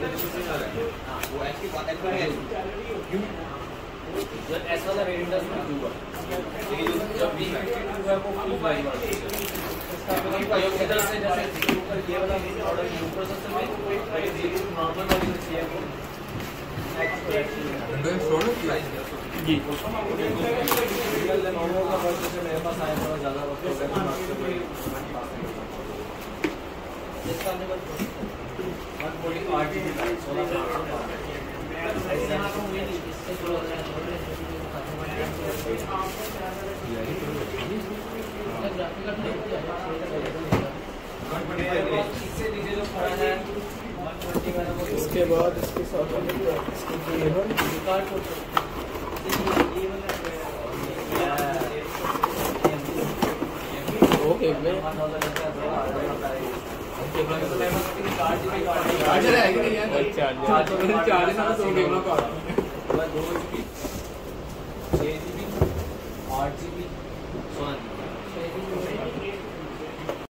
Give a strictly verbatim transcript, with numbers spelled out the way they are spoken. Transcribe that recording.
वो एक्चुअली बात है जब एस वाला वेरिएंट है उसमें टू है लेकिन जब बी फिफ्टी टू है वो फुल फाइव है इसका प्रयोग इधर से जैसे ऊपर ये वाला मॉडल यू प्रोसेसर में ये जीरो नॉर्मल वाली होती है वो अंदर सोलह की जी रियल लेनोवो का प्रोसेसर मेरे पास आया थोड़ा ज़्यादा वक्त हो गया इसका हमने बस वन फोर्टी आठ जी बी सोलह इससे थोड़ा इसके बाद इसके साथ ओके चार्जर है कि नहीं यार चार्जर चार्जर ना तो गेम का दो जी बी छः जी बी आठ जी बी